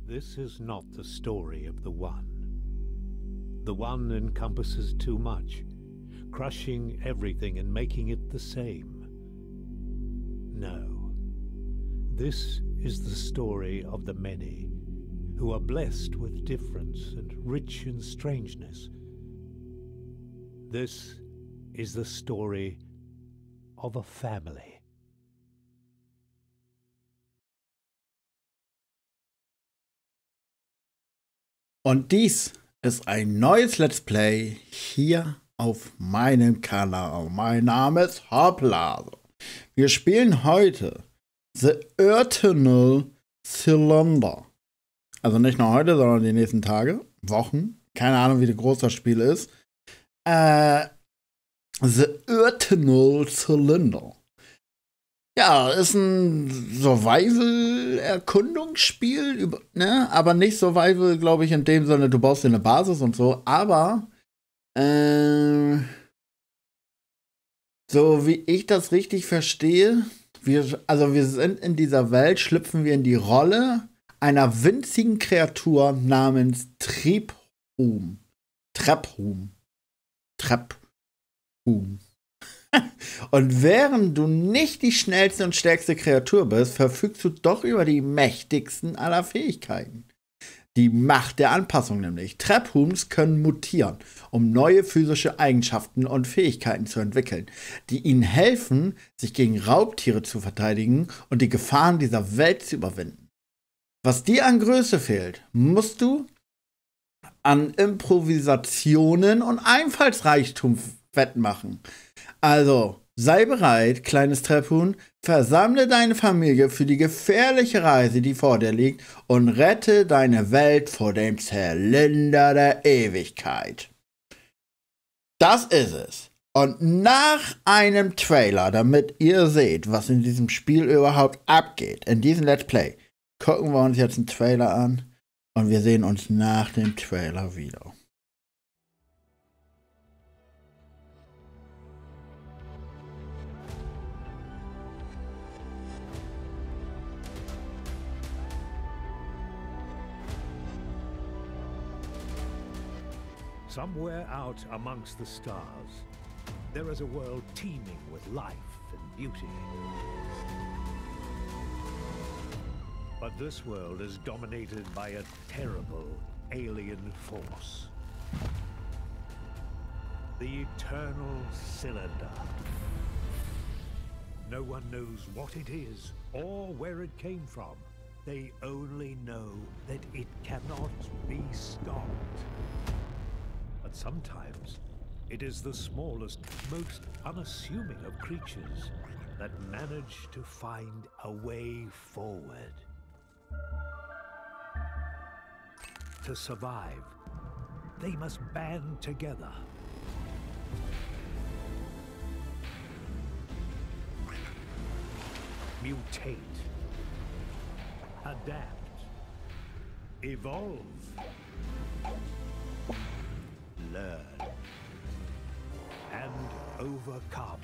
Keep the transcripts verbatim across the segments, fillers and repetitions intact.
This is not the story of the One. The One encompasses too much, crushing everything and making it the same. No. This is the story of the many, who are blessed with difference and rich in strangeness. This is the story of a family. Und dies ist ein neues Let's Play hier auf meinem Kanal. Mein Name ist Hoplade. Wir spielen heute The Eternal Cylinder. Also nicht nur heute, sondern die nächsten Tage, Wochen. Keine Ahnung, wie groß das Spiel ist. Äh, The Eternal Cylinder. Ja, ist ein Survival-Erkundungsspiel, ne? Aber nicht Survival, glaube ich, in dem Sinne, du baust dir eine Basis und so. Aber, äh, so wie ich das richtig verstehe, wir, also wir sind in dieser Welt, schlüpfen wir in die Rolle einer winzigen Kreatur namens Trephum. Trephum. Trephum. Und während du nicht die schnellste und stärkste Kreatur bist, verfügst du doch über die mächtigsten aller Fähigkeiten. Die Macht der Anpassung nämlich. Trephums können mutieren, um neue physische Eigenschaften und Fähigkeiten zu entwickeln, die ihnen helfen, sich gegen Raubtiere zu verteidigen und die Gefahren dieser Welt zu überwinden. Was dir an Größe fehlt, musst du an Improvisationen und Einfallsreichtum wettmachen. Also, sei bereit, kleines Trephum, versammle deine Familie für die gefährliche Reise, die vor dir liegt, und rette deine Welt vor dem Zylinder der Ewigkeit. Das ist es. Und nach einem Trailer, damit ihr seht, was in diesem Spiel überhaupt abgeht, in diesem Let's Play, gucken wir uns jetzt einen Trailer an und wir sehen uns nach dem Trailer wieder. Somewhere out amongst the stars, there is a world teeming with life and beauty. But this world is dominated by a terrible alien force. The Eternal Cylinder. No one knows what it is or where it came from. They only know that it cannot be stopped. But sometimes, it is the smallest, most unassuming of creatures that manage to find a way forward. To survive, they must band together. Mutate. Adapt. Evolve. Learn and overcome.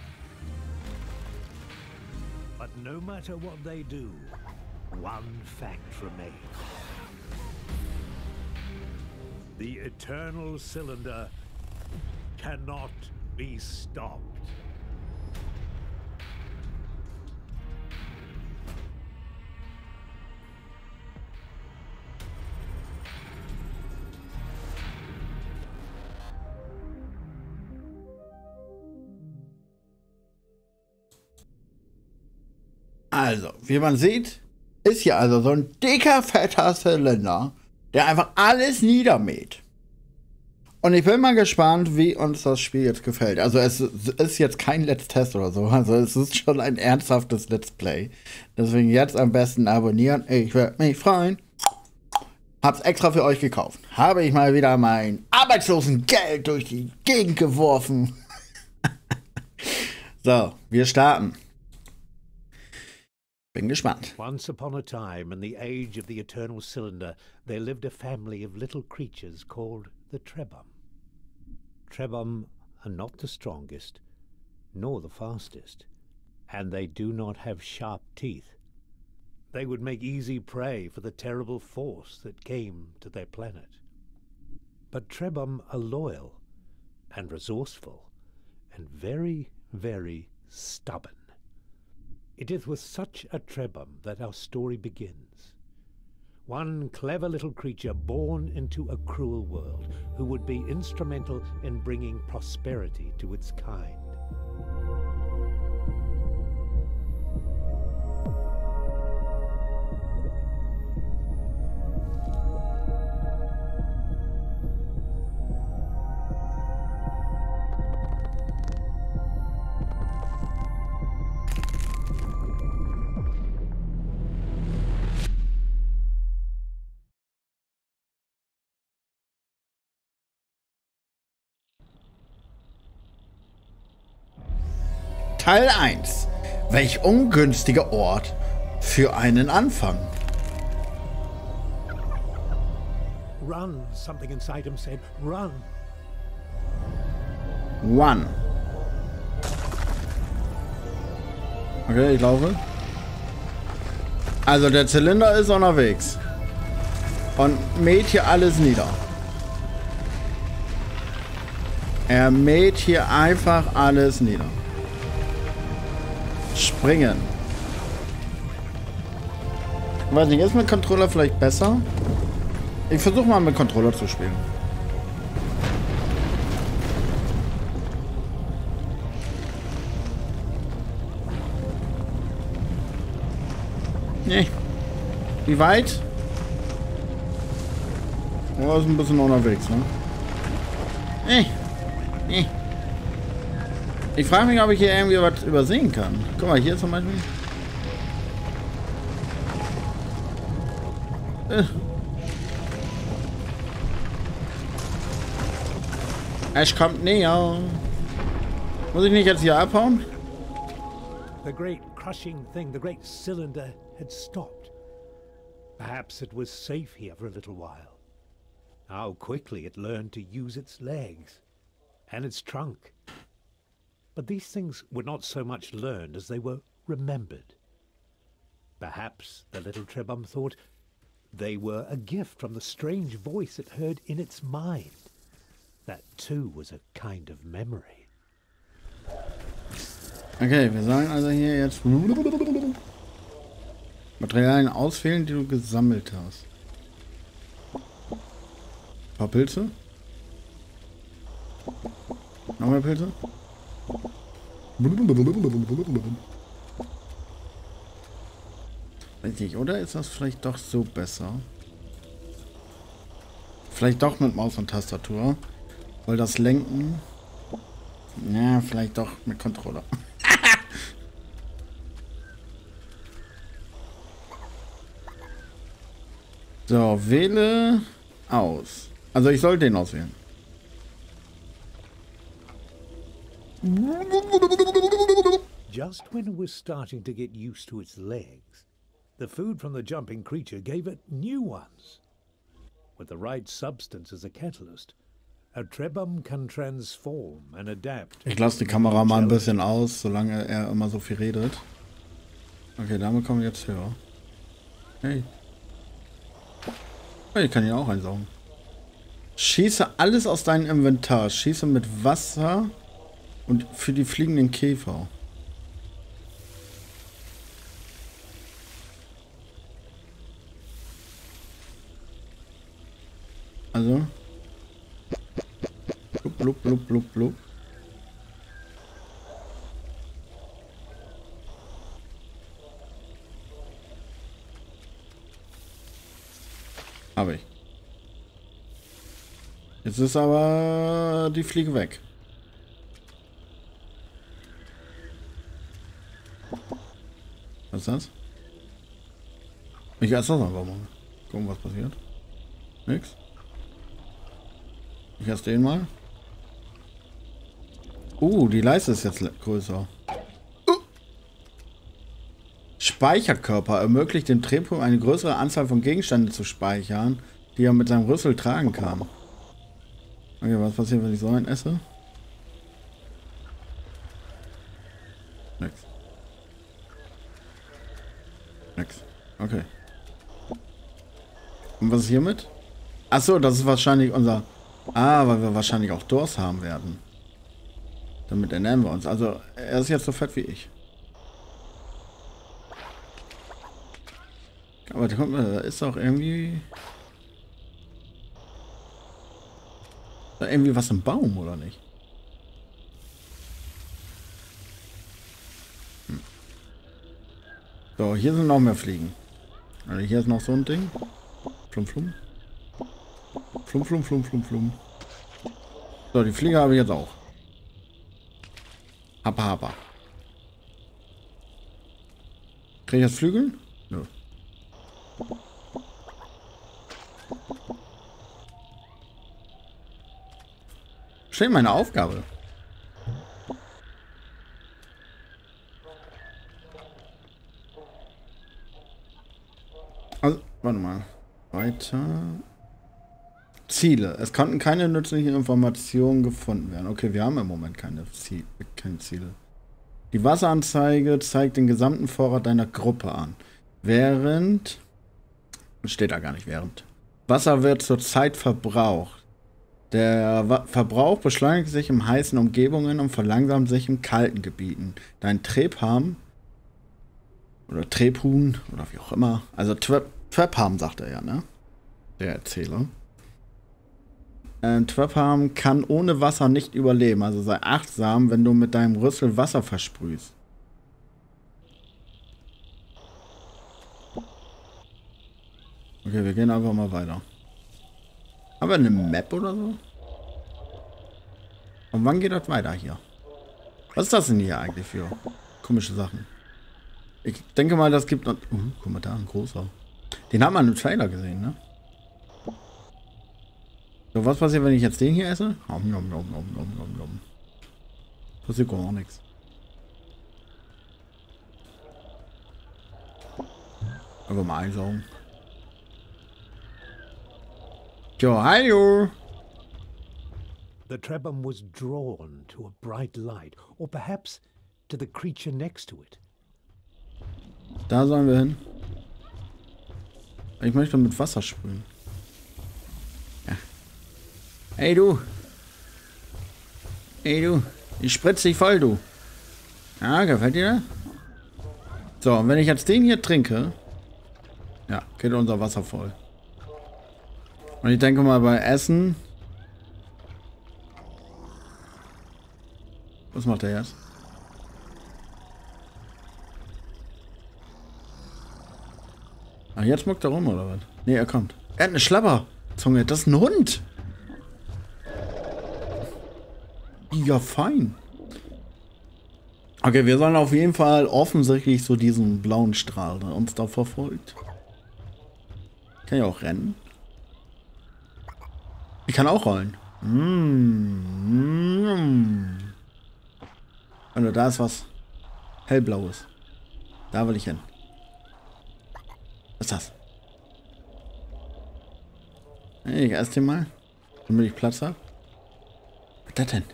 But no matter what they do, one fact remains. The Eternal Cylinder cannot be stopped. Also, wie man sieht, ist hier also so ein dicker, fetter Zylinder, der einfach alles niedermäht. Und ich bin mal gespannt, wie uns das Spiel jetzt gefällt. Also es ist jetzt kein Let's Test oder so, also es ist schon ein ernsthaftes Let's Play. Deswegen jetzt am besten abonnieren, ich würde mich freuen. Hab's extra für euch gekauft. Habe ich mal wieder mein Arbeitslosengeld durch die Gegend geworfen. So, wir starten. Bin gespannt. Once upon a time, in the age of the Eternal Cylinder, there lived a family of little creatures called the Trebhum. Trebhum are not the strongest, nor the fastest, and they do not have sharp teeth. they would make easy prey for the terrible force that came to their planet. But Trebhum are loyal and resourceful and very, very stubborn. It is with such a Trebhum that our story begins. One clever little creature born into a cruel world who would be instrumental in bringing prosperity to its kind. Teil eins. Welch ungünstiger Ort für einen Anfang. Run, something inside him said. Run. One. Okay, ich laufe. Also der Zylinder ist unterwegs. Und mäht hier alles nieder. Er mäht hier einfach alles nieder. Springen. Ich weiß nicht, ist mit Controller vielleicht besser? Ich versuche mal mit Controller zu spielen. Nee. Wie weit? Oh, ist ein bisschen unterwegs, ne? Nee. Nee. Ich frage mich, ob ich hier irgendwie was übersehen kann. Guck mal, hier zum Beispiel. Äh. Es kommt näher. Muss ich nicht jetzt hier abhauen? The great crushing thing, the great cylinder, had stopped. Perhaps it was safe here for a little while. How quickly it learned to use its legs and its trunk. But these things were not so much learned as they were remembered. Perhaps the little Trebhum thought they were a gift from the strange voice it heard in its mind. That too was a kind of memory. Okay, wir sagen also hier jetzt Materialien auswählen, die du gesammelt hast. Ein paar Pilze. Noch mehr Pilze. Weiß nicht, oder ist das vielleicht doch so besser? Vielleicht doch mit Maus und Tastatur. Weil das Lenken... Ja, vielleicht doch mit Controller. So, wähle aus. Also ich soll den auswählen. Just when it was starting to get used to its legs, the food from the jumping creature gave it new ones. With the right substance as a catalyst, a Trebhum can transform and adapt. Ich lasse die Kamera mal ein bisschen aus, solange er immer so viel redet. Okay, damit kommen wir jetzt höher. Hey. Hey, ich kann ihn auch einsaugen. Schieße alles aus deinem Inventar. Schieße mit Wasser und für die fliegenden Käfer. Also. Blub, blub, blub, blub, blub. Habe ich. Jetzt ist aber die Fliege weg. Was ist das? Ich esse das einfach mal. Gucken, was passiert. Nix. Ich esse den mal. Uh, die Leiste ist jetzt größer. Uh. Speicherkörper ermöglicht dem Trebhum eine größere Anzahl von Gegenständen zu speichern, die er mit seinem Rüssel tragen kann. Okay, was passiert, wenn ich so einen esse? Nix. Nix. Okay. Und was ist hiermit? Achso, das ist wahrscheinlich unser... Ah, weil wir wahrscheinlich auch Durst haben werden. Damit ernähren wir uns. Also, er ist jetzt so fett wie ich. Aber da kommt, da ist auch irgendwie... Da irgendwie was im Baum, oder nicht? Hm. So, hier sind noch mehr Fliegen. Also hier ist noch so ein Ding. Flum, flum. Flum, flum, flum, flum, flum. So, die Fliege habe ich jetzt auch. Happa, happa. Kriege ich jetzt Flügel? Nö. Steht meine Aufgabe. Also, warte mal. Weiter. Ziele. Es konnten keine nützlichen Informationen gefunden werden. Okay, wir haben im Moment keine, Ziel, keine Ziele. Die Wasseranzeige zeigt den gesamten Vorrat deiner Gruppe an. Während... Steht da gar nicht während. Wasser wird zurzeit verbraucht. Der Wa- Verbrauch beschleunigt sich in heißen Umgebungen und verlangsamt sich in kalten Gebieten. Dein Trebham oder Trebhuhn oder wie auch immer. Also Trebham sagt er ja, ne? Der Erzähler. Ein Trebham kann ohne Wasser nicht überleben. Also sei achtsam, wenn du mit deinem Rüssel Wasser versprühst. Okay, wir gehen einfach mal weiter. Haben wir eine Map oder so? Und wann geht das weiter hier? Was ist das denn hier eigentlich für komische Sachen? Ich denke mal, das gibt noch... Uh, guck mal da, ein großer. Den hat man im Trailer gesehen, ne? So, was passiert, wenn ich jetzt den hier esse? Nom, nom, nom, nom, nom, nom, nom. Passiert gar nichts. Einfach mal einsaugen. Jo, hallo! The Trebham was drawn to a bright light, or perhaps to the creature next to it. Da sollen wir hin. Ich möchte mit Wasser sprühen. Ja. Hey du! Hey du! Ich spritze dich voll, du! Ja, gefällt dir das? So, und wenn ich jetzt den hier trinke, ja, geht unser Wasser voll. Und ich denke mal bei Essen. Was macht er jetzt? Ach, jetzt muckt er rum, oder was? Nee, er kommt. Er hat eine Schlabberzunge. Das ist ein Hund. Ja, fein. Okay, wir sollen auf jeden Fall offensichtlich so diesen blauen Strahl, der uns da verfolgt. Kann ich auch rennen? Ich kann auch rollen. Mm. Also da ist was hellblaues. Da will ich hin. Was ist das? Hey, ich esse den mal. Damit ich Platz habe. Was ist das denn?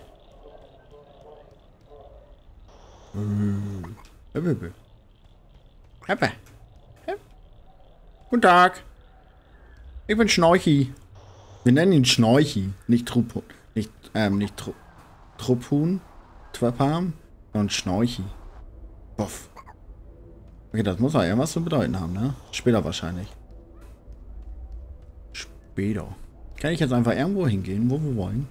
Guten Tag. Ich bin Schnorchi. Wir nennen ihn Schnorchi, nicht Trupp, nicht, ähm, nicht Tru Trupphuhn, Trebham, sondern Schnorchi. Boff. Okay, das muss ja irgendwas zu bedeuten haben, ne? Später wahrscheinlich. Später. Kann ich jetzt einfach irgendwo hingehen, wo wir wollen?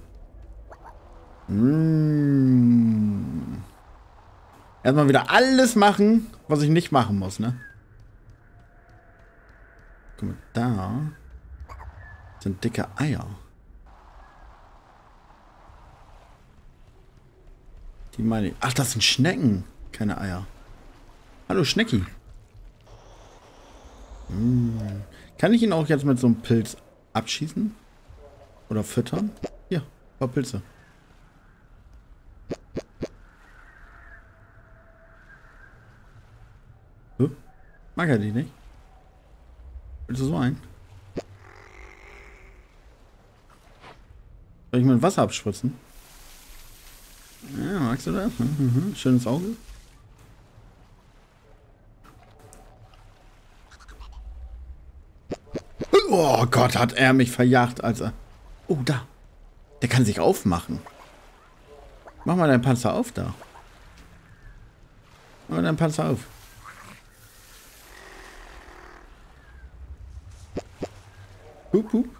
Mmh. Erstmal wieder alles machen, was ich nicht machen muss, ne? Guck mal, da sind dicke Eier. Die meine ich. Ach, das sind Schnecken. Keine Eier. Hallo, Schnecki. Hm. Kann ich ihn auch jetzt mit so einem Pilz abschießen? Oder füttern? Hier, ein paar Pilze. Huh? Mag er die nicht? Willst du so ein? Soll ich mit Wasser abspritzen? Ja, magst du das? Mhm. Schönes Auge. Oh Gott, hat er mich verjagt, als er... Oh, da. Der kann sich aufmachen. Mach mal deinen Panzer auf, da. Mach mal deinen Panzer auf. Hup, hup.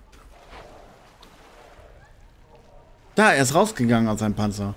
Da, er ist rausgegangen aus seinem Panzer.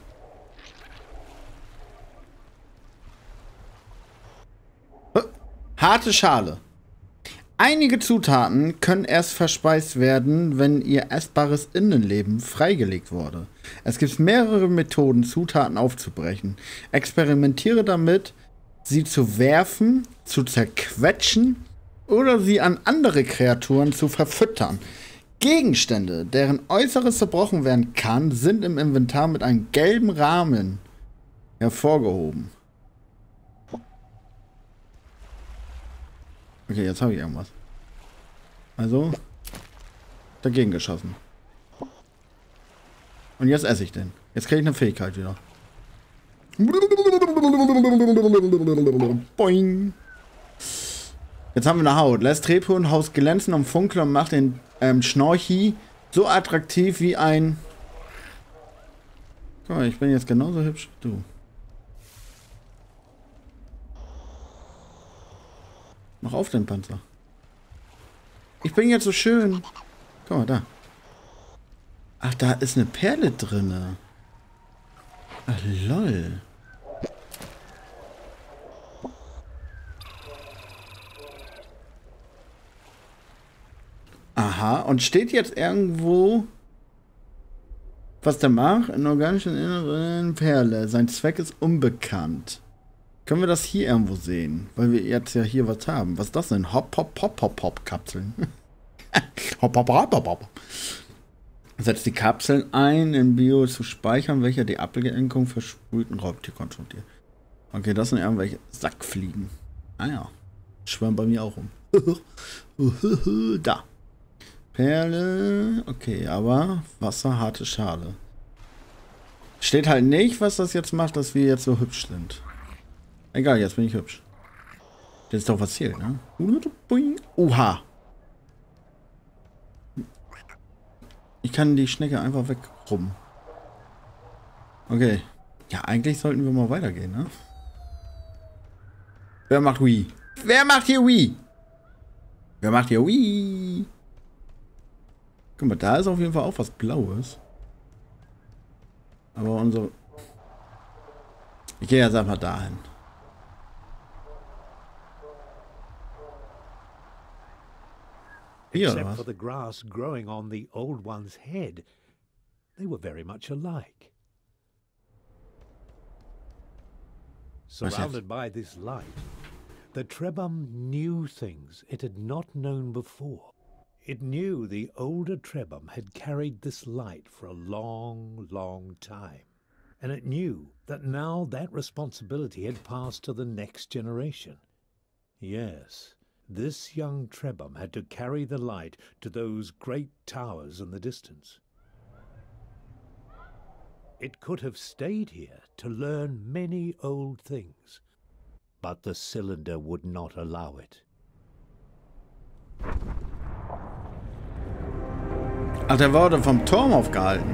Harte Schale. Einige Zutaten können erst verspeist werden, wenn ihr essbares Innenleben freigelegt wurde. Es gibt mehrere Methoden, Zutaten aufzubrechen. Experimentiere damit, sie zu werfen, zu zerquetschen oder sie an andere Kreaturen zu verfüttern. Gegenstände, deren Äußeres zerbrochen werden kann, sind im Inventar mit einem gelben Rahmen hervorgehoben. Okay, jetzt habe ich irgendwas. Also, dagegen geschossen. Und jetzt esse ich den. Jetzt kriege ich eine Fähigkeit wieder. Boing. Jetzt haben wir eine Haut. Lässt Rebhuhnhaus glänzen und funkeln und macht den ähm, Schnorchi so attraktiv wie ein... Guck mal, ich bin jetzt genauso hübsch wie du. Mach auf den Panzer. Ich bin jetzt so schön. Guck mal, da. Ach, da ist eine Perle drinne. Ach, lol. Aha, und steht jetzt irgendwo, was der macht? In organischen Inneren Perle. Sein Zweck ist unbekannt. Können wir das hier irgendwo sehen? Weil wir jetzt ja hier was haben. Was ist das denn? Hopp, hopp, hopp, hopp, hopp, Kapseln. Hopp, hopp, hopp, hopp, hopp. Setzt die Kapseln ein, in Bio zu speichern, welcher die Ablenkung versprühten Raubtier konfrontiert. Okay, das sind irgendwelche Sackfliegen. Ah ja. Schwören bei mir auch rum. Da. Perle. Okay, aber Wasser, harte Schale. Steht halt nicht, was das jetzt macht, dass wir jetzt so hübsch sind. Egal, jetzt bin ich hübsch. Das ist doch was zählt, ne? Oha. Ich kann die Schnecke einfach wegrubben. Okay. Ja, eigentlich sollten wir mal weitergehen, ne? Wer macht Wii? Wer macht hier Wii? Wer macht hier Wii? Guck mal, da ist auf jeden Fall auch was Blaues. Aber unsere... Ich gehe jetzt einfach dahin. Except for the grass growing on the old one's head, they were very much alike. Surrounded by this light, the Trebhum knew things it had not known before. It knew the older Trebhum had carried this light for a long, long time. And it knew that now that responsibility had passed to the next generation. Yes. This young Trebhum had to carry the light to those great towers in the distance. It could have stayed here to learn many old things, but the cylinder would not allow it. Ach, der wurde vom Turm aufgehalten.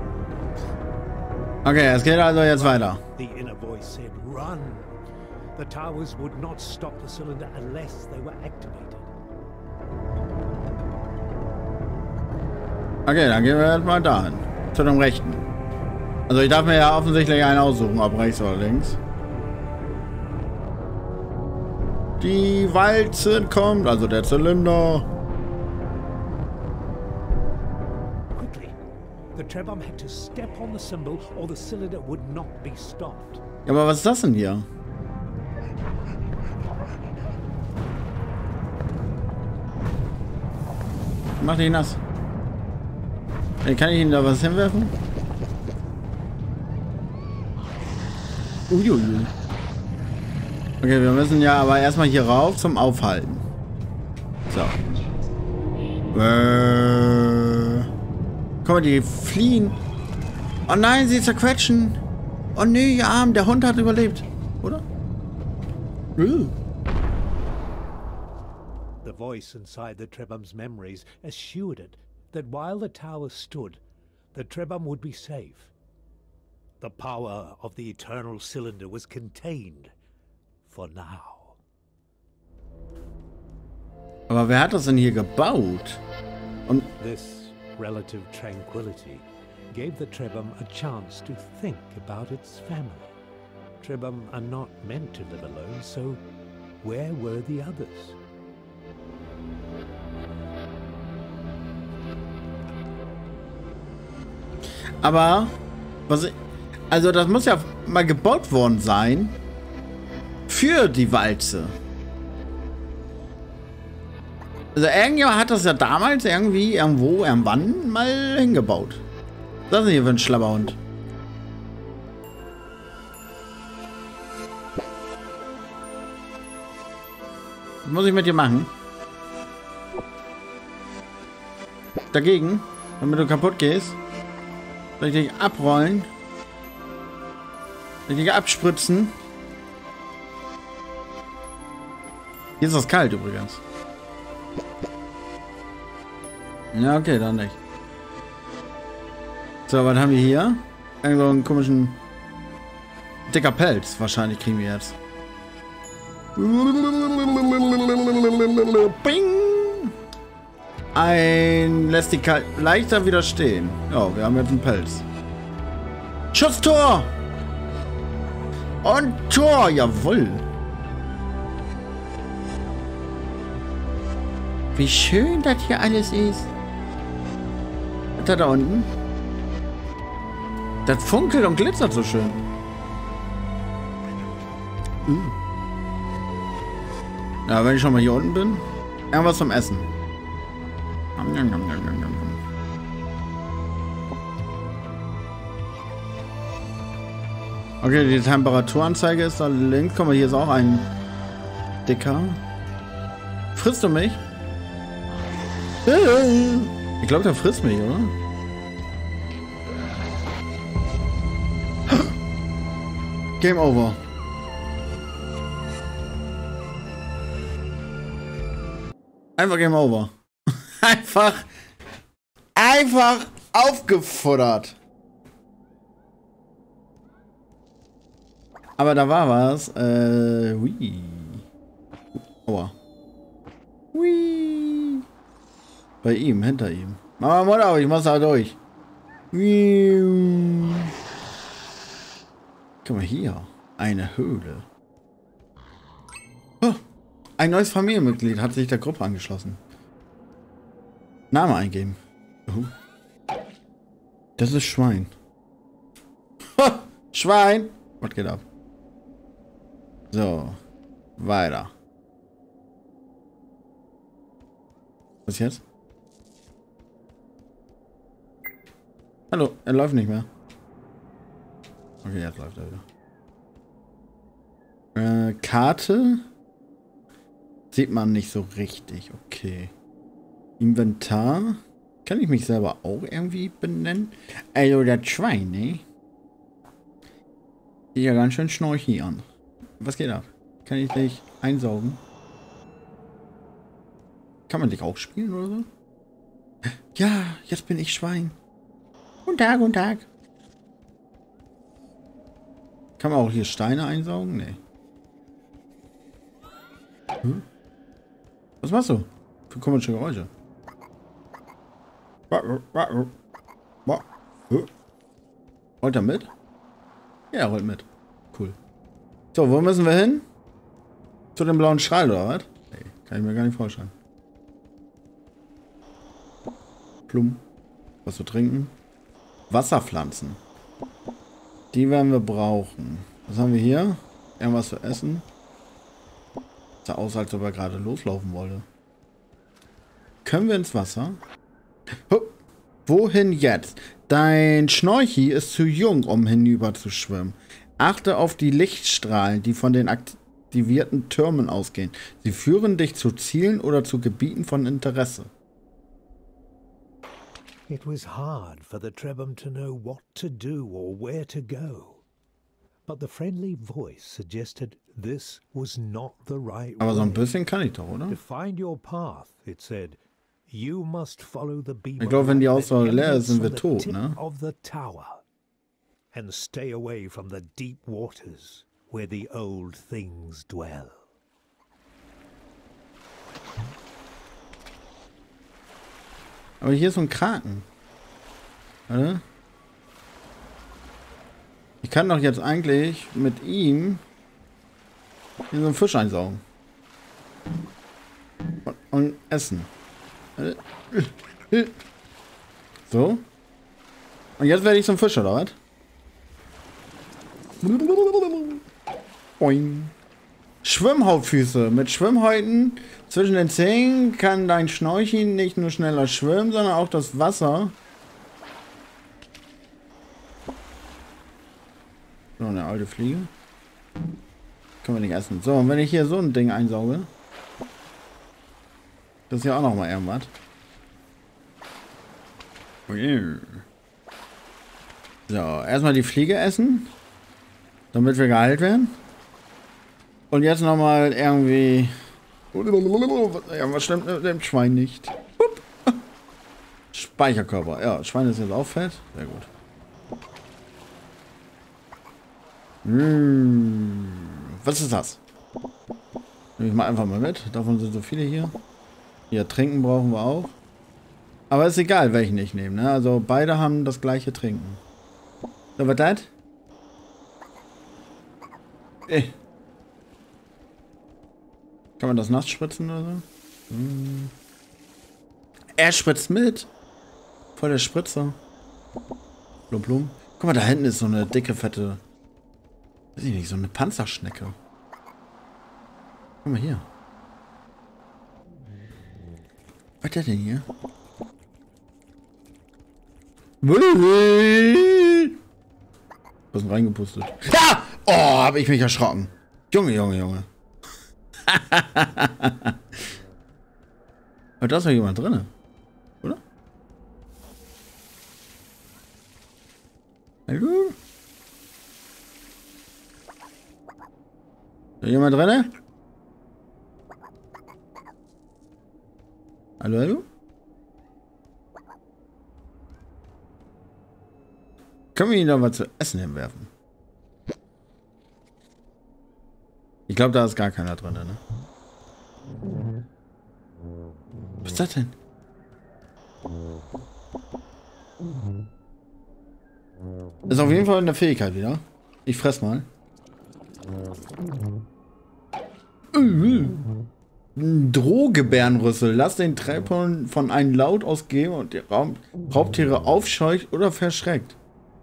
Okay, es geht also jetzt weiter. The inner voice said, "Run." The towers would not stop the cylinder unless they were activated. Okay, dann gehen wir halt mal dahin. Zu dem Rechten. Also ich darf mir ja offensichtlich einen aussuchen, ob rechts oder links. Die Walze kommt, also der Zylinder. Quickly, the Trebhum had to step on the symbol or the cylinder would not be stopped. Ja, aber was ist das denn hier? Mach dich nass. Hey, kann ich Ihnen da was hinwerfen? Uiuiui. Okay, wir müssen ja aber erstmal hier rauf zum Aufhalten. So. Äh. Guck mal, die fliehen. Oh nein, sie zerquetschen. Oh nee, ihr Arm, der Hund hat überlebt. Oder? Uh. The voice inside the Trebum's memories assured it that while the tower stood, the Trebum would be safe. The power of the eternal cylinder was contained for now. Aber wer hat das denn hier gebaut? Und this relative tranquility gave the Trebum a chance to think about its family. Trebum are not meant to live alone, so where were the others? Aber, was ich, also das muss ja mal gebaut worden sein für die Walze. Also irgendjemand hat das ja damals irgendwie, irgendwo, irgendwann mal hingebaut. Was ist denn hier für ein Schlabberhund? Was muss ich mit dir machen? Dagegen, damit du kaputt gehst. Soll ich dich abrollen? Soll ich dich abspritzen? Hier ist das kalt übrigens. Ja, okay, dann nicht. So, was haben wir hier? Irgend so einen komischen... Dicker Pelz, wahrscheinlich kriegen wir jetzt. Bing! Ein lässt die kalt leichter widerstehen. Ja, wir haben jetzt einen Pelz. Schutztor! Und Tor, jawohl. Wie schön das hier alles ist. Was hat da unten? Das funkelt und glitzert so schön. Uh. Ja, wenn ich schon mal hier unten bin. Irgendwas zum Essen. Okay, die Temperaturanzeige ist da links. Guck mal, hier ist auch ein Dicker. Frisst du mich? Ich glaube, der frisst mich, oder? Game over. Einfach Game over. Einfach, einfach aufgefuttert. Aber da war was. Äh, hui. Aua. Hui. Bei ihm, hinter ihm. Mach mal auf, ich muss da durch. Hui. Guck mal hier. Eine Höhle. Oh, ein neues Familienmitglied hat sich der Gruppe angeschlossen. Name eingeben. Uh. Das ist Schwein. Ha, Schwein! Was geht ab? So. Weiter. Was jetzt? Hallo, er läuft nicht mehr. Okay, jetzt läuft er wieder. Äh, Karte? Sieht man nicht so richtig. Okay. Inventar. Kann ich mich selber auch irgendwie benennen? Also das Schwein, ne? Sieht ja ganz schön schnorchig an. Was geht ab? Kann ich dich einsaugen? Kann man dich auch spielen oder so? Ja, jetzt bin ich Schwein. Guten Tag, guten Tag. Kann man auch hier Steine einsaugen? Nee. Hm? Was machst du? Für komische Geräusche. Rollt er mit? Ja, er rollt mit. Cool. So, wo müssen wir hin? Zu dem blauen Strahl, oder was? Nee, kann ich mir gar nicht vorstellen. Plum. Was zu trinken? Wasserpflanzen. Die werden wir brauchen. Was haben wir hier? Irgendwas zu essen? Sah aus, als ob er gerade loslaufen wollte. Können wir ins Wasser? Hup. Wohin jetzt? Dein Schnorchi ist zu jung, um hinüber zu schwimmen. Achte auf die Lichtstrahlen, die von den aktivierten Türmen ausgehen. Sie führen dich zu Zielen oder zu Gebieten von Interesse. It was hard for the Trebum to know what to do or where to go. but the friendly voice suggested this was not the right Aber so ein way. bisschen kann ich doch, oder? To find your path, it said, you must follow the beam Ich glaube, wenn die of light Ausdauer that leer emanates ist, sind from wir the tot, tip ne? of the tower, and stay away from the deep waters where the old things dwell. Aber hier ist so ein Kraken. Warte. Ich kann doch jetzt eigentlich mit ihm hier so einen Fisch einsaugen. Und, und essen. So. Und jetzt werde ich zum Fisch, oder was? Boing. Schwimmhautfüße. Mit Schwimmhäuten zwischen den Zähnen kann dein Schnorcheln nicht nur schneller schwimmen, sondern auch das Wasser. So, eine alte Fliege. Können wir nicht essen. So, und wenn ich hier so ein Ding einsauge. Das ist ja auch noch mal irgendwas. So, erstmal die Fliege essen. Damit wir geheilt werden. Und jetzt nochmal irgendwie... Ja, was stimmt mit dem Schwein nicht? Speicherkörper. Ja, Schwein ist jetzt auch fett. Sehr gut. Mmh. Was ist das? Nehme ich mal einfach mal mit. Davon sind so viele hier. Hier, trinken brauchen wir auch. Aber ist egal, welchen ich nehme. Ne? Also beide haben das gleiche Trinken. So, was das? Eh. Kann man das nass spritzen oder so? Hm. Er spritzt mit. Voll der Spritzer. Blum, blum. Guck mal, da hinten ist so eine dicke, fette... Weiß ich nicht, so eine Panzerschnecke. Guck mal hier. Was ist das denn hier? Was ist denn reingepustet? Ja! Oh, habe ich mich erschrocken. Junge, Junge, Junge. Aber da ist doch jemand drin, oder? Hallo? Ist da jemand drin? Hallo, hallo? Können wir ihn da was zu essen hinwerfen? Ich glaube, da ist gar keiner drin, ne? Was ist das denn? Ist auf jeden Fall eine Fähigkeit wieder. Ich fress mal. Drohgebärenrüssel. Lass den Treibhorn von einem Laut ausgeben und die Raum Raubtiere aufscheucht oder verschreckt.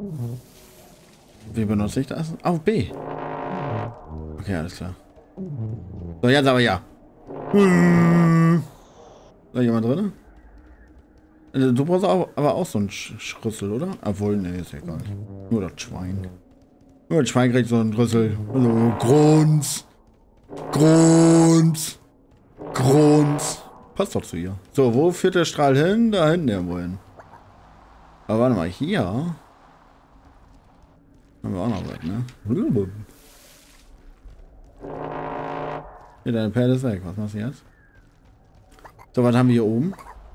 Wie benutze ich das? Auf B. Okay, alles klar. So, jetzt aber ja. Ist da jemand drin? Du brauchst auch, aber auch so einen Sch Schrüssel, oder? Obwohl, ne, ist egal. Nur das Schwein. Nur das Schwein kriegt so einen Rüssel. Also, Grunz. Grunz. Grunz. Passt doch zu ihr. So, wo führt der Strahl hin? Da hinten irgendwo hin. Aber warte mal, hier haben wir auch noch was, ne? Hier, deine Perle ist weg. Was machst du jetzt? So, was haben wir hier oben?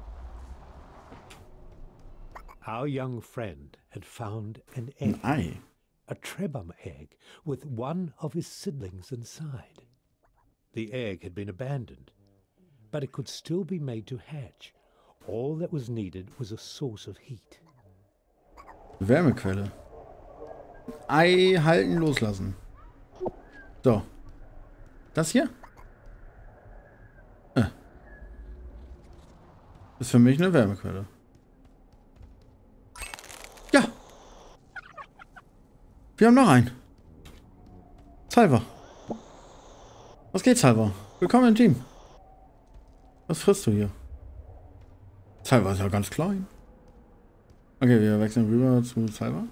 Our young friend had found an Ein egg, Ei. a trebum egg, with one of his siblings inside. The egg had been abandoned, but it could still be made to hatch. All that was needed was a source of heat. Wärmequelle. Ei halten, loslassen. So. Das hier? Äh. Ist für mich eine Wärmequelle. Ja. Wir haben noch einen. Salva. Was geht, Salva? Willkommen im Team. Was frisst du hier? Salva ist ja ganz klein. Okay, wir wechseln rüber zu Salva.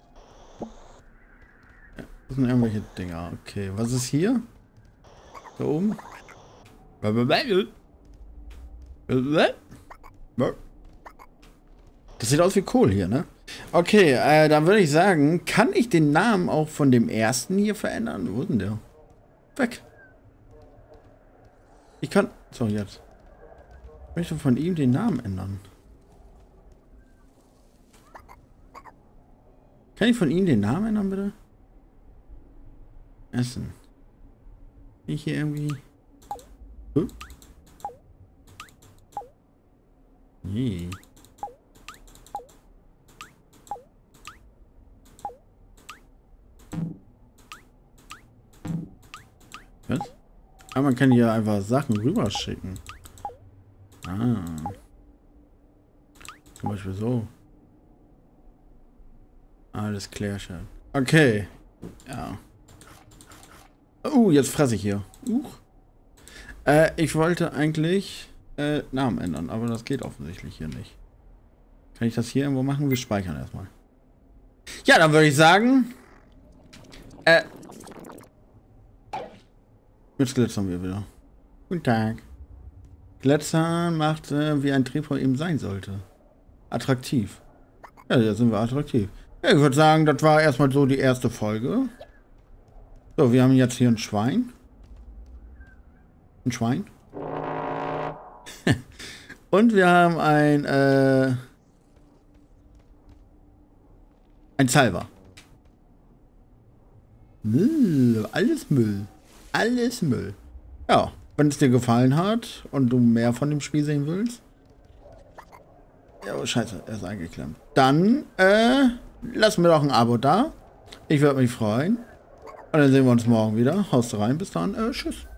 Ja, das sind irgendwelche Dinger. Okay, was ist hier? Da oben? Das sieht aus wie Kohl hier, ne? Okay, äh, dann würde ich sagen, kann ich den Namen auch von dem ersten hier verändern? Wo ist denn der? Weg. Ich kann... So, jetzt. Ich möchte von ihm den Namen ändern. Kann ich von ihm den Namen ändern, bitte? Essen. Bin ich hier irgendwie... Huh? Nee. Was? Ah, man kann hier einfach Sachen rüberschicken. Ah. Zum Beispiel so. Alles klärchen. Okay. Ja. Uh, jetzt fresse ich hier. Uh. Äh, ich wollte eigentlich äh, Namen ändern, aber das geht offensichtlich hier nicht. Kann ich das hier irgendwo machen? Wir speichern erstmal. Ja, dann würde ich sagen. Äh. Jetzt glitzern wir wieder. Guten Tag. Glitzern macht, äh, wie ein Trepor eben sein sollte. Attraktiv. Ja, jetzt sind wir attraktiv. Ja, ich würde sagen, das war erstmal so die erste Folge. So, wir haben jetzt hier ein Schwein. Ein Schwein. Und wir haben ein, äh, ein Salver. Müll, alles Müll. Alles Müll. Ja, wenn es dir gefallen hat und du mehr von dem Spiel sehen willst. Ja, oh, scheiße, er ist eingeklemmt. Dann, äh, lass mir doch ein Abo da. Ich würde mich freuen. Und dann sehen wir uns morgen wieder. Haust rein, bis dann. Äh, tschüss.